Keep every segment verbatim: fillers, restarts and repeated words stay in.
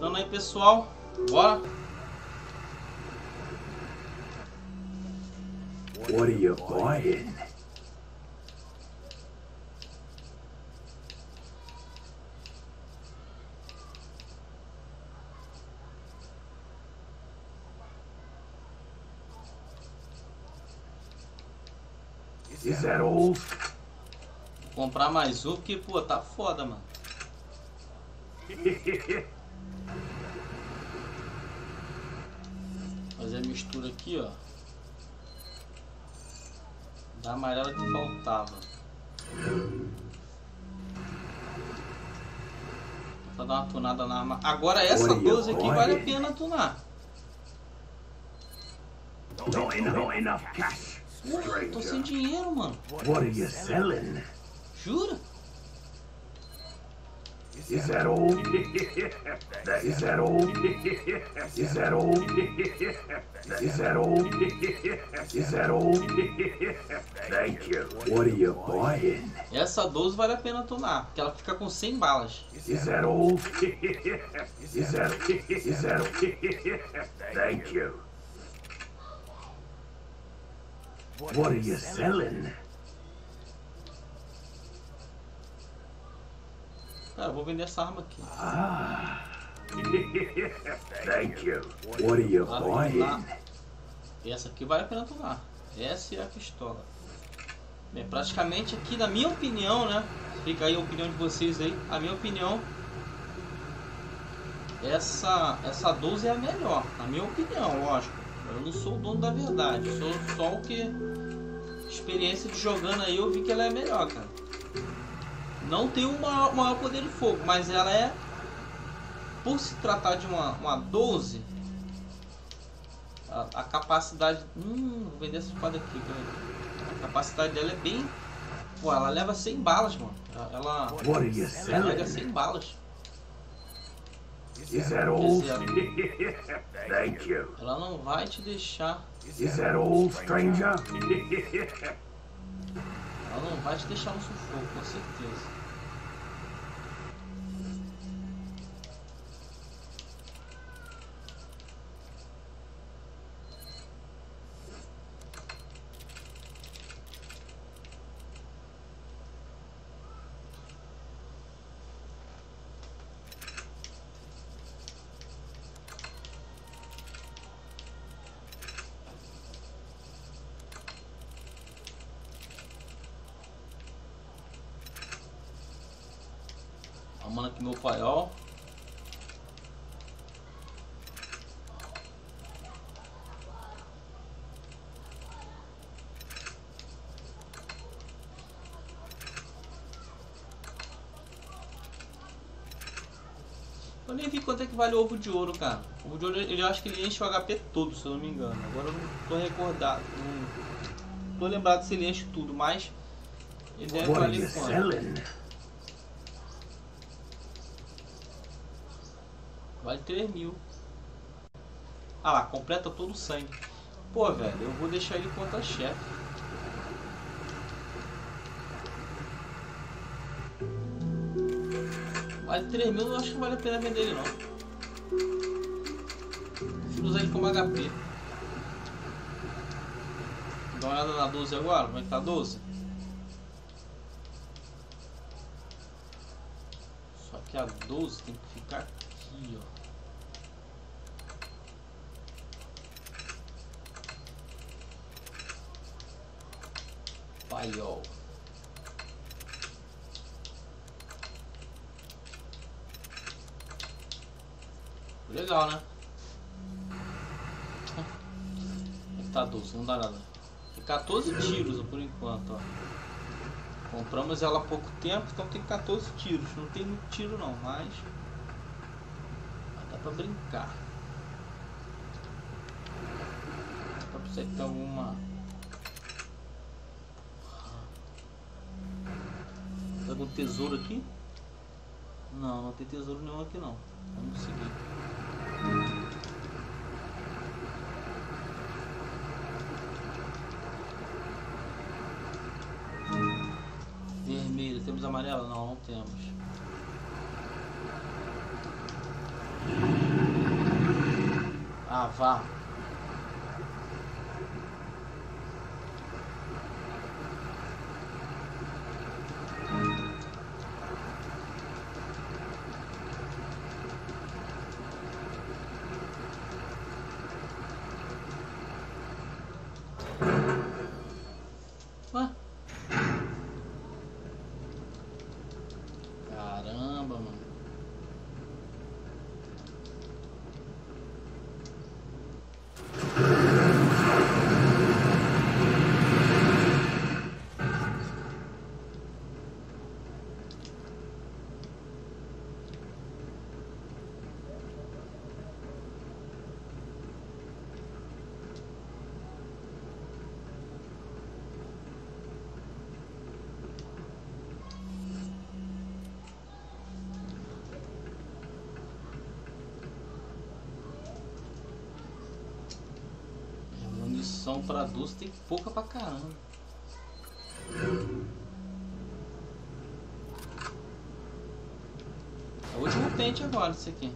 Ajudando aí, pessoal. Bora. What are you buying? Is that all? Vou comprar mais um porque, pô, tá foda, mano. Fazer a mistura aqui, ó. Da amarela que faltava. Vou dar uma tunada na arma. Agora essa doze aqui vale a pena tunar. Not enough, enough cash. Porra, tô sem dinheiro, mano. What are you selling? Jura? Is that all? Is that all? Is that all? Is that all? Is that all? Thank you. What are you buying? Essa doze vale a pena tunar, porque ela fica com cem balas. Is that all? Is that is that Thank you. What are you selling? Cara, eu vou vender essa arma aqui. Ah. Thank you. What are you buying? Essa aqui vale a pena tunar. Essa é a pistola. Bem, praticamente aqui, na minha opinião, né? Fica aí a opinião de vocês aí. A minha opinião, essa, essa doze é a melhor. Na minha opinião, lógico. Eu não sou o dono da verdade. Sou só o que... experiência de jogando aí, eu vi que ela é melhor, cara. Não tem o maior, maior poder de fogo, mas ela é... Por se tratar de uma, uma doze... A, a capacidade... Hum, vou vender essa espada aqui, cara. A capacidade dela é bem... Pô, ela leva cem balas, mano. Ela... Ela carrega cem balas. Is that all? Thank you. Ela não vai te deixar... Is that all, stranger? Ela não vai te deixar no sufoco, com certeza. Arrumando aqui meu paiol. Eu nem vi quanto é que vale o ovo de ouro, cara. O ovo de ouro, ele, eu acho que ele enche o H P todo, se eu não me engano. Agora eu não tô recordado, não tô lembrado se ele enche tudo, mas ele deve valer quanto? Vale três mil. Ah lá, completa todo o sangue. Pô, velho, eu vou deixar ele contra chefe. Vale três mil, eu acho que vale a pena vender ele não. Prefiro usar ele como H P. Dá uma olhada na doze agora, como é que tá a doze? Só que a doze tem que ficar aqui, ó. Paiol. Legal, né? Como é que tá doze? Não dá nada. Tem quatorze tiros por enquanto, ó. Compramos ela há pouco tempo, então tem quatorze tiros. Não tem muito tiro não, mas dá pra brincar. Dá pra você ter alguma... Tem algum tesouro aqui? Não, não tem tesouro nenhum aqui não. Vamos seguir. Vermelho, temos amarelo? Não, não temos. Ah, vá. Ué? Caramba, mano. Munição pra doce tem pouca pra caramba. É o último pente agora, isso aqui.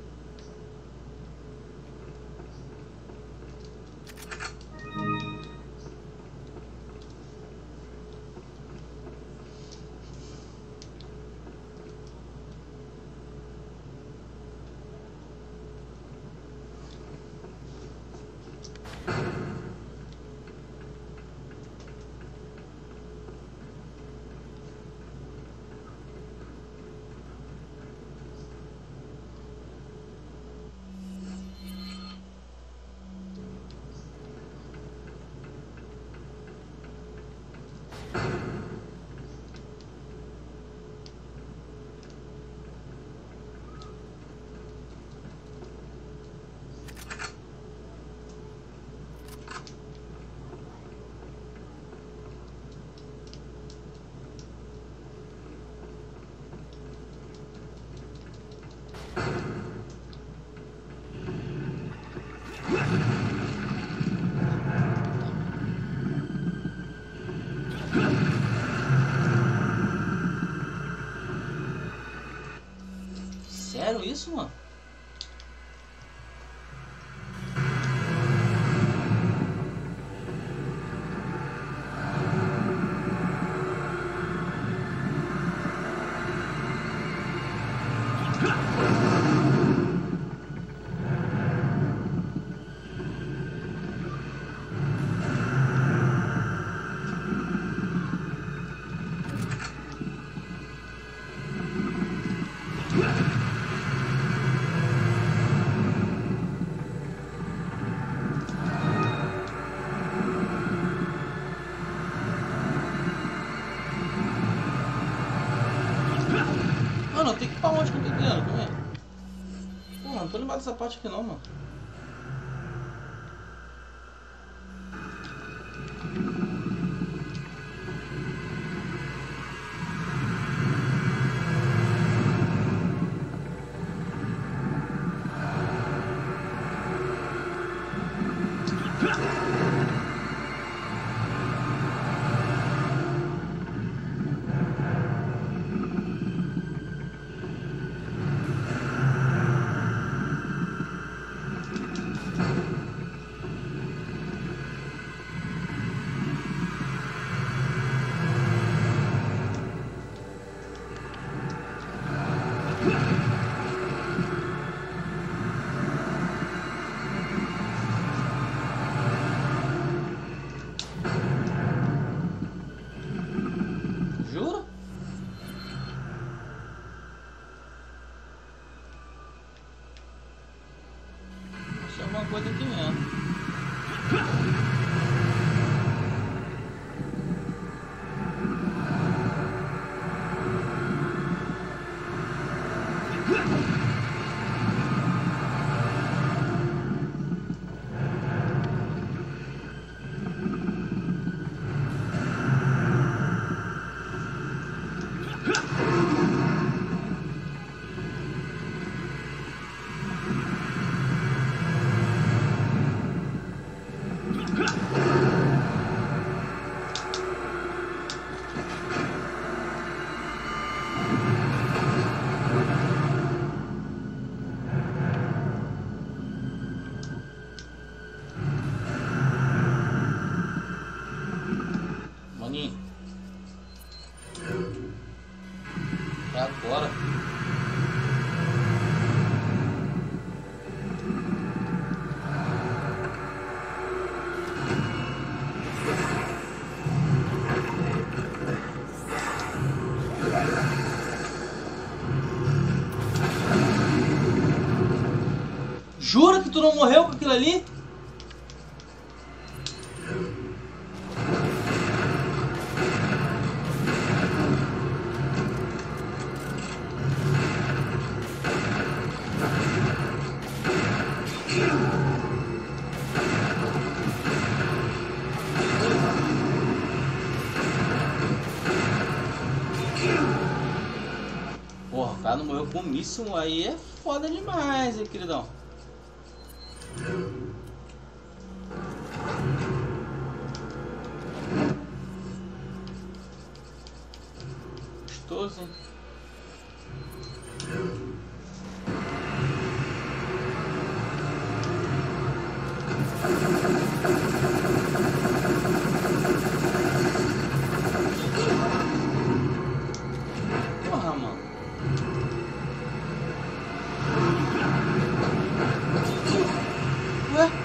Sério isso, mano? Mano, tem que ir pra onde que eu tô criando? Como é? Pô, não tô lembrado dessa parte aqui não, mano. Jura? Achei alguma coisa aqui mesmo. Agora. Jura que tu não morreu com aquilo ali? Porra, o cara não morreu com isso, aí é foda demais, hein, queridão. Gostoso, hein? Porra, mano. Ué?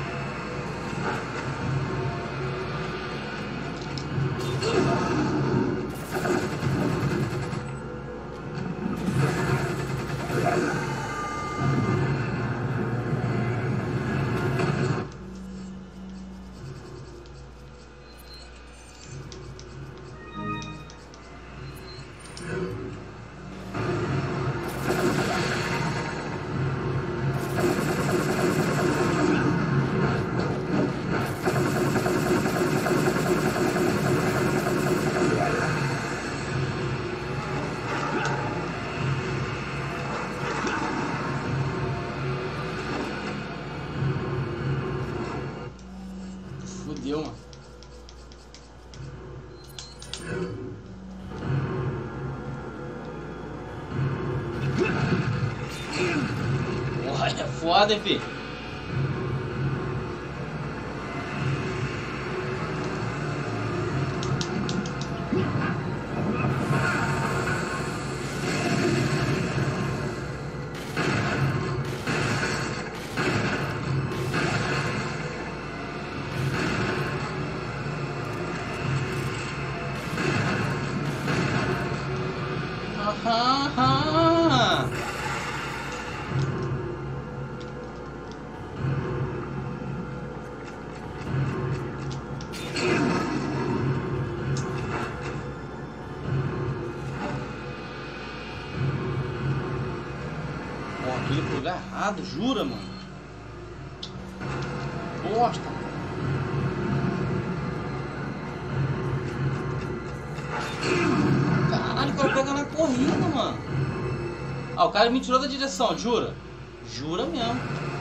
Fudeu, mano. Porra, é foda, hein, filho? Aham. Ó, aquele foi lugar errado, jura, mano? Bosta. Caralho, o cara pega na corrida, mano. Ah, o cara me tirou da direção, jura? Jura mesmo.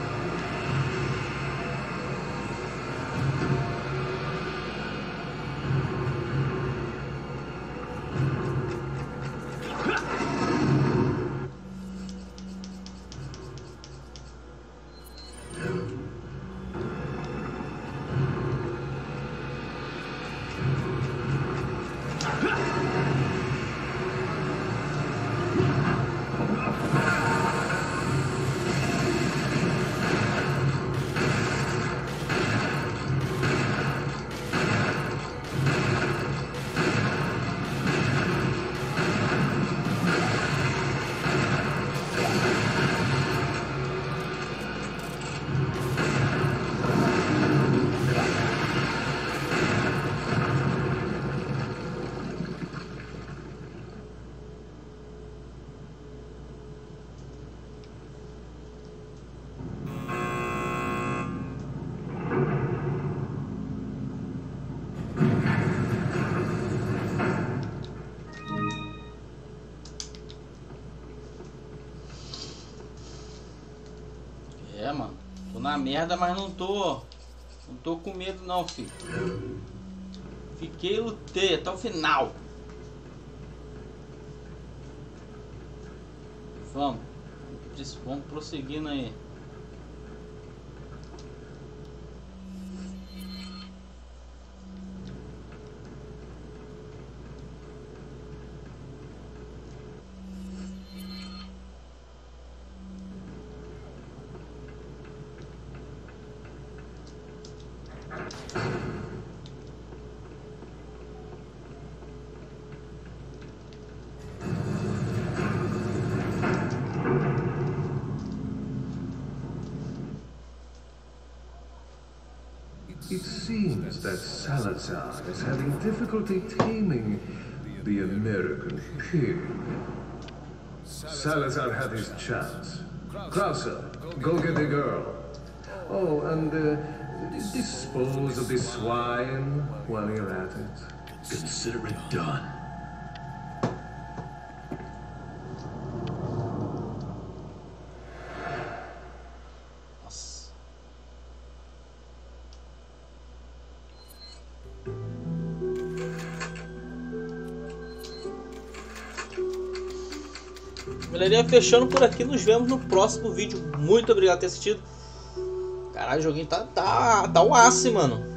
É, mano. Tô na merda, mas não tô... Não tô com medo não, filho. Fiquei e lutei até o final. Vamos. Vamos prosseguindo aí. It seems that Salazar is having difficulty taming the American pig. Salazar had his chance. Krauser, go get the girl. Oh, and uh, dispose of the swine while you're at it. Consider it done. Galerinha, fechando por aqui, nos vemos no próximo vídeo. Muito obrigado por ter assistido. Caralho, o joguinho tá, tá, tá um aço, mano.